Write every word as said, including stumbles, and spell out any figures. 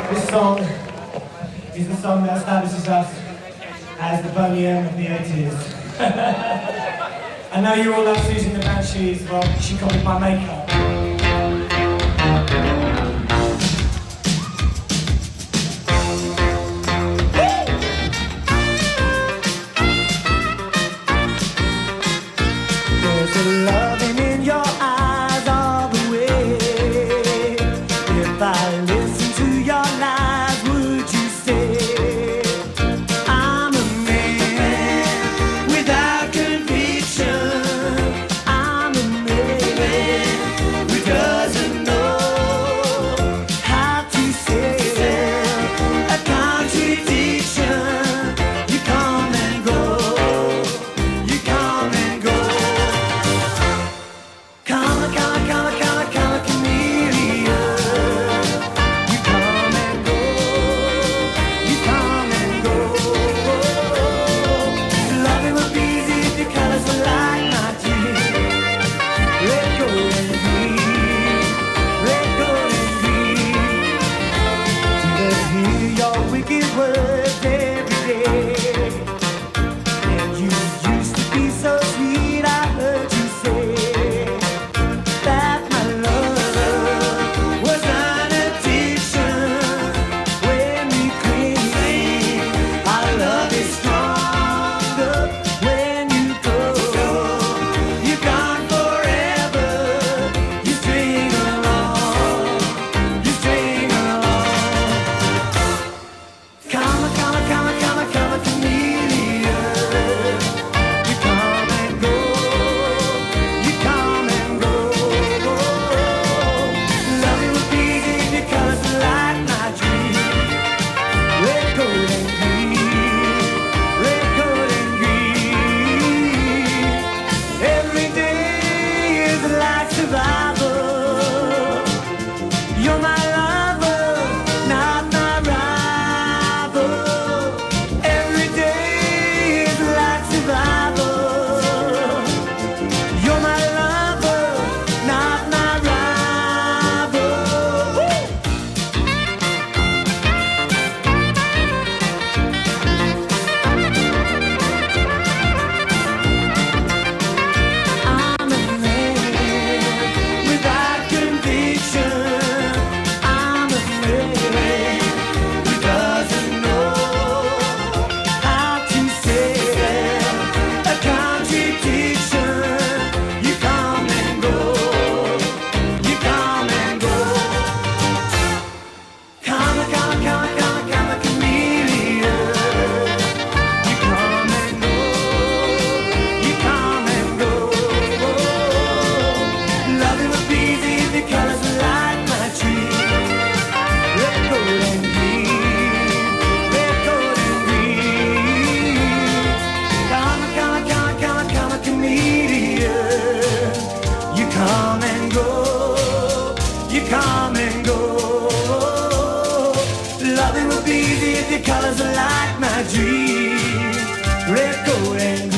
This song is the song that establishes us as the Boney M of the eighties. I know you all love Susie and the Banshees. Well, she copied my makeup. There's a loving in your eyes all the way. If I listen to your lies, would you say I'm a man without conviction? I'm a man who doesn't know how to say a contradiction. You come and go, you come and go. Come, come, come, come, come, chameleon. You come and go, you come and go. Loving would be easy if your colors were like my dream. Red, gold, and green. Red, gold, and green. Did I hear your wicked words every day? And you used to be so sweet, I heard you say that my love was an addiction. When we cling, our love is stronger. When you go, you're gone forever. You string along, you string along. Come, come, come, come, come, chameleon. You come and go, you come and go. Loving would be easy if your colors were like my dream. Red, gold, and green. Red, gold, and green. Every day is like survival. You're my lover, not my rival. Every day is like survival. You're my lover, not my rival. I'm a man without conviction. I'm a man who doesn't know how to say a contradiction. You come and go, you come and go. Come, come, come, come, come, chameleon. You come and go, you come and go. Loving would be easy if your colors were like my tree. Red, gold, and green. Red, gold, and green. Come, come, come, come, come, chameleon. You come and go, you come and go. Loving would be easy if your colors were like my dream. Red, gold, and